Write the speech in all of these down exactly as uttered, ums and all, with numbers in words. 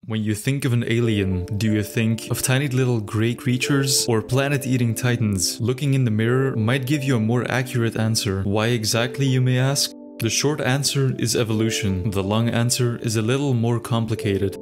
When you think of an alien, do you think of tiny little grey creatures or planet-eating titans? Looking in the mirror might give you a more accurate answer. Why exactly, you may ask? The short answer is evolution. The long answer is a little more complicated.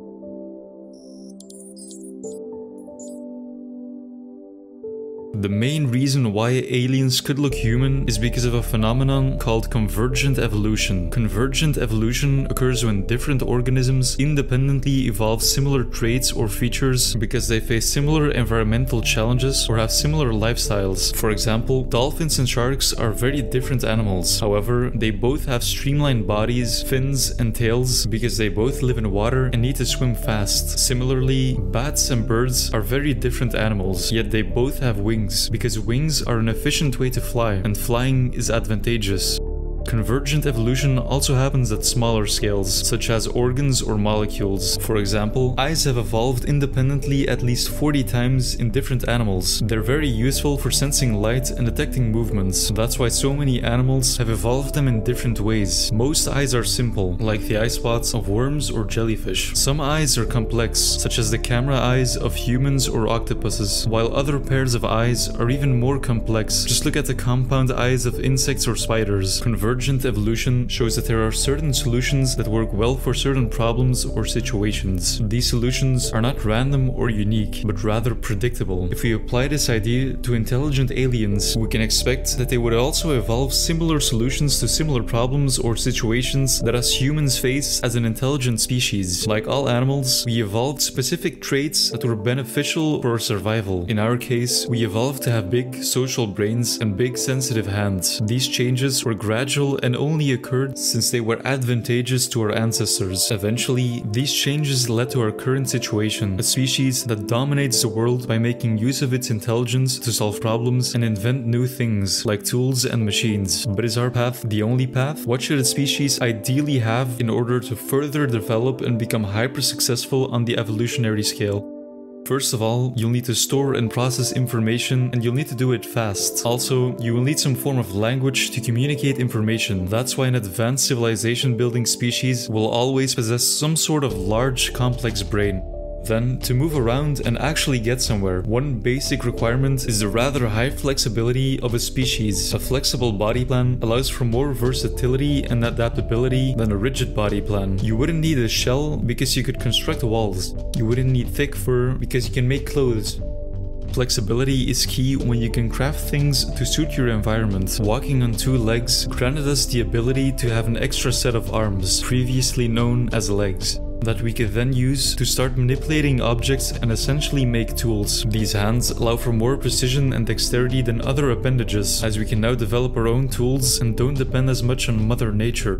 The main reason why aliens could look human is because of a phenomenon called convergent evolution. Convergent evolution occurs when different organisms independently evolve similar traits or features because they face similar environmental challenges or have similar lifestyles. For example, dolphins and sharks are very different animals. However, they both have streamlined bodies, fins, and tails because they both live in water and need to swim fast. Similarly, bats and birds are very different animals, yet they both have wings. Because wings are an efficient way to fly, and flying is advantageous. Convergent evolution also happens at smaller scales, such as organs or molecules. For example, eyes have evolved independently at least forty times in different animals. They're very useful for sensing light and detecting movements. That's why so many animals have evolved them in different ways. Most eyes are simple, like the eye spots of worms or jellyfish. Some eyes are complex, such as the camera eyes of humans or octopuses, while other pairs of eyes are even more complex. Just look at the compound eyes of insects or spiders. Convergent evolution shows that there are certain solutions that work well for certain problems or situations. These solutions are not random or unique, but rather predictable. If we apply this idea to intelligent aliens, we can expect that they would also evolve similar solutions to similar problems or situations that us humans face as an intelligent species. Like all animals, we evolved specific traits that were beneficial for our survival. In our case, we evolved to have big social brains and big sensitive hands. These changes were gradual and only occurred since they were advantageous to our ancestors. Eventually, these changes led to our current situation, a species that dominates the world by making use of its intelligence to solve problems and invent new things, like tools and machines. But is our path the only path? What should a species ideally have in order to further develop and become hyper-successful on the evolutionary scale? First of all, you'll need to store and process information, and you'll need to do it fast. Also, you will need some form of language to communicate information. That's why an advanced civilization building species will always possess some sort of large, complex brain. Then, to move around and actually get somewhere, one basic requirement is the rather high flexibility of a species. A flexible body plan allows for more versatility and adaptability than a rigid body plan. You wouldn't need a shell because you could construct walls. You wouldn't need thick fur because you can make clothes. Flexibility is key when you can craft things to suit your environment. Walking on two legs granted us the ability to have an extra set of arms, previously known as legs, that we could then use to start manipulating objects and essentially make tools. These hands allow for more precision and dexterity than other appendages, as we can now develop our own tools and don't depend as much on Mother Nature.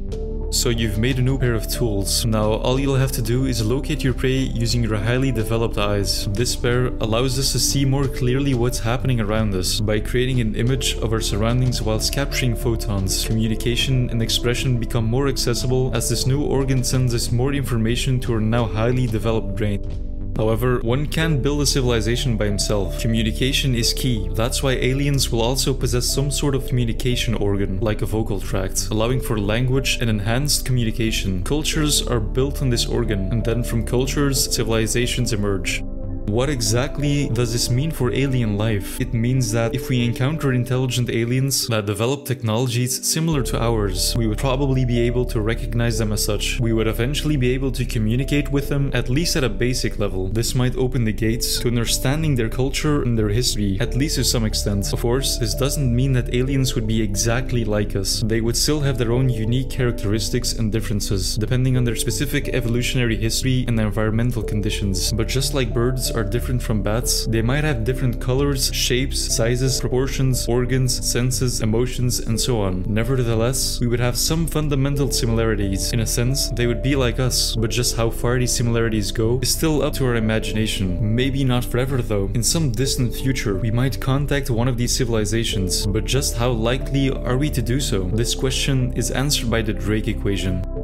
So you've made a new pair of tools. Now all you'll have to do is locate your prey using your highly developed eyes. This pair allows us to see more clearly what's happening around us by creating an image of our surroundings whilst capturing photons. Communication and expression become more accessible as this new organ sends us more information to our now highly developed brain. However, one can't build a civilization by himself. Communication is key. That's why aliens will also possess some sort of communication organ, like a vocal tract, allowing for language and enhanced communication. Cultures are built on this organ, and then from cultures, civilizations emerge. What exactly does this mean for alien life? It means that if we encounter intelligent aliens that develop technologies similar to ours, we would probably be able to recognize them as such. We would eventually be able to communicate with them, at least at a basic level. This might open the gates to understanding their culture and their history, at least to some extent. Of course, this doesn't mean that aliens would be exactly like us. They would still have their own unique characteristics and differences, depending on their specific evolutionary history and environmental conditions. But just like birds are different from bats, they might have different colors, shapes, sizes, proportions, organs, senses, emotions, and so on. Nevertheless, we would have some fundamental similarities. In a sense, they would be like us, but just how far these similarities go is still up to our imagination. Maybe not forever though. In some distant future, we might contact one of these civilizations, but just how likely are we to do so? This question is answered by the Drake equation.